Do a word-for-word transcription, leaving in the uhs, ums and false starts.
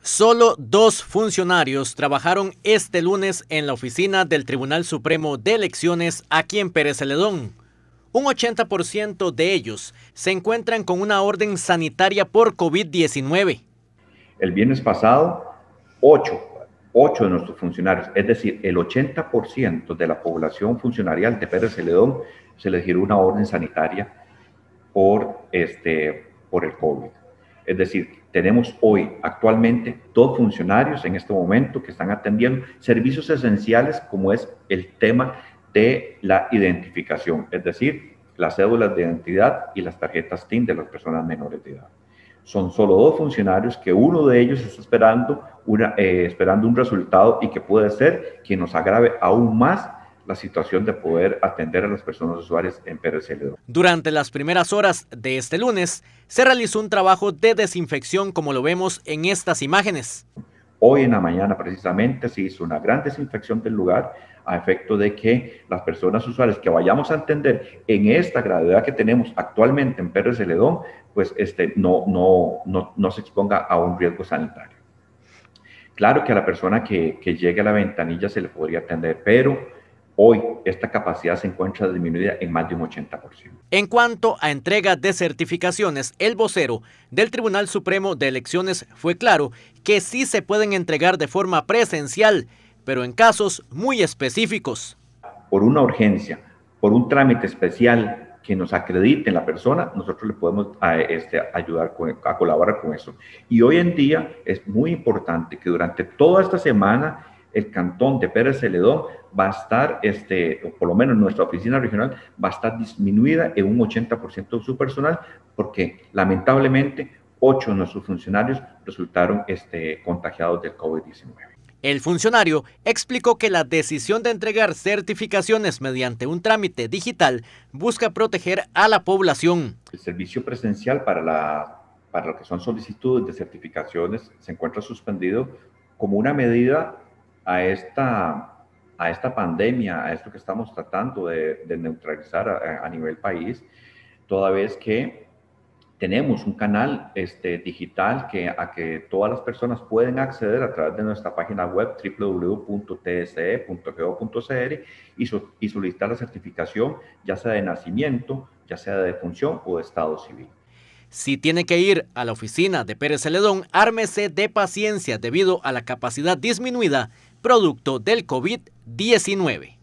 Solo dos funcionarios trabajaron este lunes en la oficina del Tribunal Supremo de Elecciones aquí en Pérez Celedón. Un ochenta por ciento de ellos se encuentran con una orden sanitaria por COVID diecinueve. El viernes pasado, ocho, ocho de nuestros funcionarios, es decir, el ochenta por ciento de la población funcionarial de Pérez Celedón, se les giró una orden sanitaria por, este, por el COVID. Es decir, tenemos hoy actualmente dos funcionarios en este momento que están atendiendo servicios esenciales como es el tema de la identificación, es decir, las cédulas de identidad y las tarjetas T I N de las personas menores de edad. Son solo dos funcionarios que uno de ellos está esperando, una, eh, esperando un resultado y que puede ser que nos agrave aún más la situación de poder atender a las personas usuarias en Pérez Celedón. Durante las primeras horas de este lunes, se realizó un trabajo de desinfección como lo vemos en estas imágenes. Hoy en la mañana precisamente se hizo una gran desinfección del lugar a efecto de que las personas usuarias que vayamos a atender en esta gravedad que tenemos actualmente en Pérez Celedón, pues este, no, no, no, no se exponga a un riesgo sanitario. Claro que a la persona que, que llegue a la ventanilla se le podría atender, pero hoy esta capacidad se encuentra disminuida en más de un ochenta por ciento. En cuanto a entrega de certificaciones, el vocero del Tribunal Supremo de Elecciones fue claro que sí se pueden entregar de forma presencial, pero en casos muy específicos. Por una urgencia, por un trámite especial que nos acredite en la persona, nosotros le podemos a, este, ayudar con, a colaborar con eso. Y hoy en día es muy importante que durante toda esta semana el cantón de Pérez Celedón va a estar, este, o por lo menos nuestra oficina regional, va a estar disminuida en un ochenta por ciento de su personal, porque lamentablemente ocho de nuestros funcionarios resultaron este, contagiados del COVID diecinueve. El funcionario explicó que la decisión de entregar certificaciones mediante un trámite digital busca proteger a la población. El servicio presencial para, la, para lo que son solicitudes de certificaciones se encuentra suspendido como una medida a esta, a esta pandemia, a esto que estamos tratando de, de neutralizar a, a nivel país, toda vez que tenemos un canal este, digital que, a que todas las personas pueden acceder a través de nuestra página web doble u doble u doble u punto t s e punto g o punto c r y, so, y solicitar la certificación ya sea de nacimiento, ya sea de defunción o de estado civil. Si tiene que ir a la oficina de Pérez Celedón, ármese de paciencia debido a la capacidad disminuida producto del COVID diecinueve.